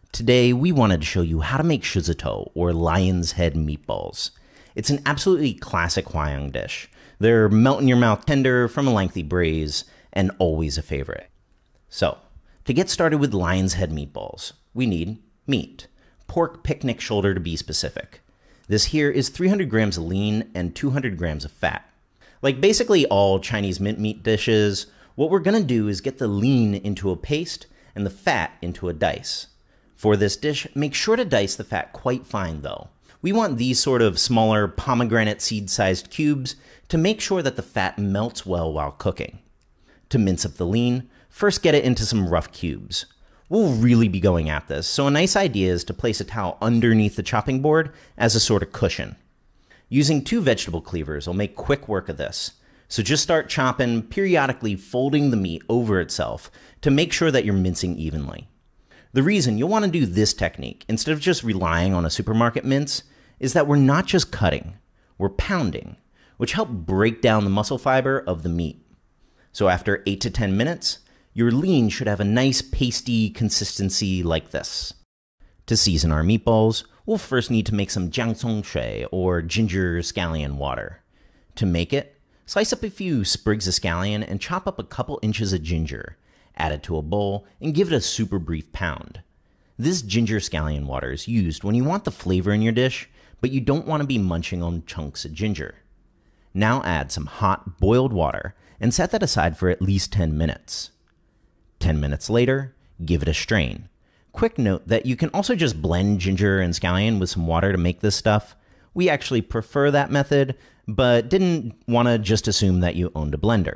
Today, we wanted to show you how to make Shizitou, or lion's head meatballs. It's an absolutely classic Huaiyang dish. They're melt-in-your-mouth tender from a lengthy braise, and always a favorite. So, to get started with lion's head meatballs, we need meat. Pork picnic shoulder to be specific. This here is 300 grams of lean and 200 grams of fat. Like basically all Chinese mint meat dishes, what we're gonna do is get the lean into a paste and the fat into a dice. For this dish, make sure to dice the fat quite fine though. We want these sort of smaller pomegranate seed-sized cubes to make sure that the fat melts well while cooking. To mince up the lean, first get it into some rough cubes. We'll really be going at this, so a nice idea is to place a towel underneath the chopping board as a sort of cushion. Using 2 vegetable cleavers will make quick work of this, so just start chopping, periodically folding the meat over itself to make sure that you're mincing evenly. The reason you'll want to do this technique, instead of just relying on a supermarket mince, is that we're not just cutting, we're pounding, which help break down the muscle fiber of the meat. So after 8 to 10 minutes, your lean should have a nice pasty consistency like this. To season our meatballs, we'll first need to make some jiangcong shui, or ginger scallion water. To make it, slice up a few sprigs of scallion and chop up a couple inches of ginger. Add it to a bowl, and give it a super brief pound. This ginger scallion water is used when you want the flavor in your dish, but you don't want to be munching on chunks of ginger. Now add some hot, boiled water, and set that aside for at least 10 minutes. 10 minutes later, give it a strain. Quick note that you can also just blend ginger and scallion with some water to make this stuff. We actually prefer that method, but didn't want to just assume that you owned a blender.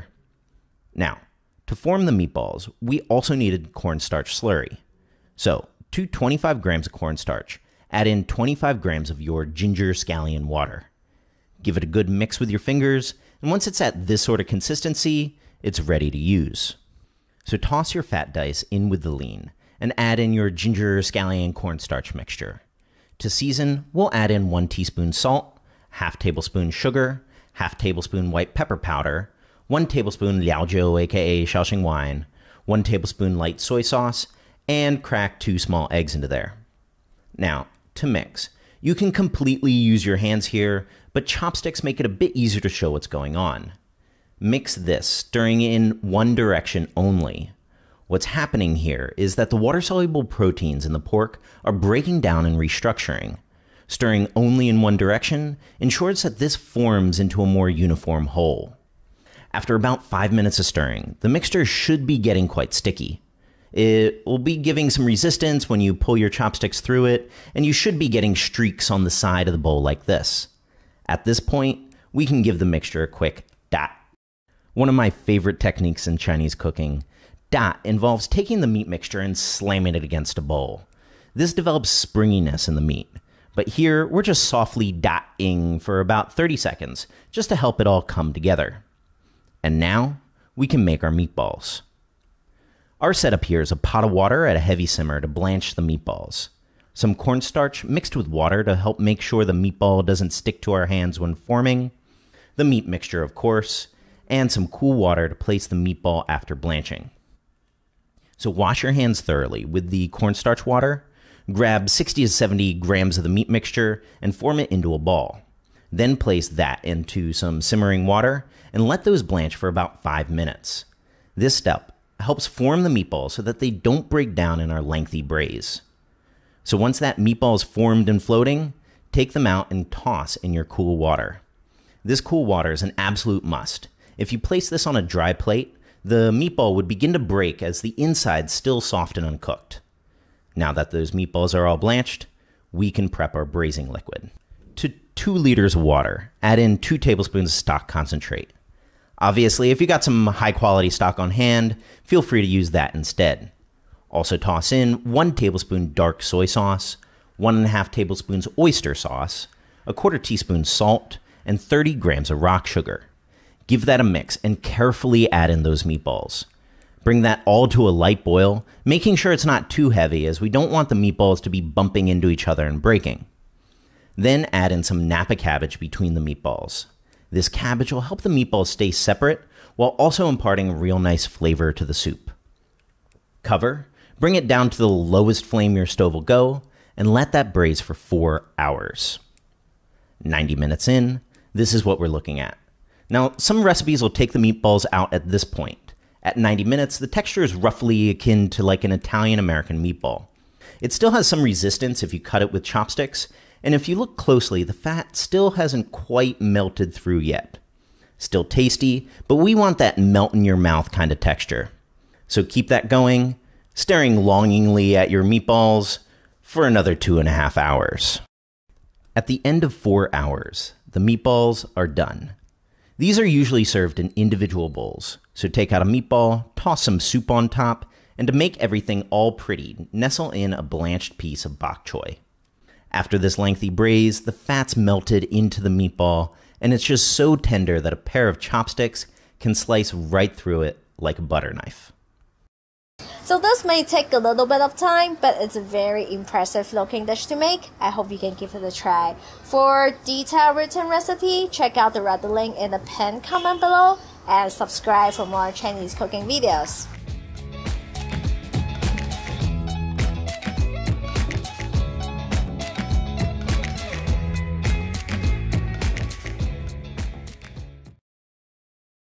Now, to form the meatballs, we also needed cornstarch slurry. So, to 25 grams of cornstarch, add in 25 grams of your ginger scallion water. Give it a good mix with your fingers, and once it's at this sort of consistency, it's ready to use. So toss your fat dice in with the lean, and add in your ginger scallion cornstarch mixture. To season, we'll add in 1 teaspoon salt, half tablespoon sugar, half tablespoon white pepper powder, 1 tablespoon liaojiu, a.k.a. Shaoxing wine, 1 tablespoon light soy sauce, and crack 2 small eggs into there. Now, to mix, you can completely use your hands here, but chopsticks make it a bit easier to show what's going on. Mix this, stirring in one direction only. What's happening here is that the water-soluble proteins in the pork are breaking down and restructuring. Stirring only in one direction ensures that this forms into a more uniform whole. After about 5 minutes of stirring, the mixture should be getting quite sticky. It will be giving some resistance when you pull your chopsticks through it, and you should be getting streaks on the side of the bowl like this. At this point, we can give the mixture a quick dot. One of my favorite techniques in Chinese cooking, dot, involves taking the meat mixture and slamming it against a bowl. This develops springiness in the meat, but here we're just softly dotting for about 30 seconds, just to help it all come together. And now, we can make our meatballs. Our setup here is a pot of water at a heavy simmer to blanch the meatballs. Some cornstarch mixed with water to help make sure the meatball doesn't stick to our hands when forming. The meat mixture, of course, and some cool water to place the meatball after blanching. So wash your hands thoroughly with the cornstarch water, grab 60 to 70 grams of the meat mixture, and form it into a ball. Then place that into some simmering water and let those blanch for about 5 minutes. This step helps form the meatballs so that they don't break down in our lengthy braise. So once that meatball is formed and floating, take them out and toss in your cool water. This cool water is an absolute must. If you place this on a dry plate, the meatball would begin to break as the inside's still soft and uncooked. Now that those meatballs are all blanched, we can prep our braising liquid. To 2 liters of water, add in 2 tablespoons of stock concentrate. Obviously, if you got some high quality stock on hand, feel free to use that instead. Also toss in 1 tablespoon dark soy sauce, 1.5 tablespoons oyster sauce, 1/4 teaspoon salt, and 30 grams of rock sugar. Give that a mix and carefully add in those meatballs. Bring that all to a light boil, making sure it's not too heavy as we don't want the meatballs to be bumping into each other and breaking. Then add in some Napa cabbage between the meatballs. This cabbage will help the meatballs stay separate while also imparting a real nice flavor to the soup. Cover, Bring it down to the lowest flame your stove will go, and let that braise for 4 hours. 90 minutes in, this is what we're looking at. Now, some recipes will take the meatballs out at this point. At 90 minutes, the texture is roughly akin to like an Italian-American meatball. It still has some resistance if you cut it with chopsticks, and if you look closely, the fat still hasn't quite melted through yet. Still tasty, but we want that melt-in-your-mouth kind of texture. So keep that going, staring longingly at your meatballs for another 2.5 hours. At the end of 4 hours, the meatballs are done. These are usually served in individual bowls, so take out a meatball, toss some soup on top, and to make everything all pretty, nestle in a blanched piece of bok choy. After this lengthy braise, the fat's melted into the meatball, and it's just so tender that a pair of chopsticks can slice right through it like a butter knife. So this may take a little bit of time, but it's a very impressive looking dish to make. I hope you can give it a try. For detailed written recipe, check out the red link in the pinned comment below and subscribe for more Chinese cooking videos.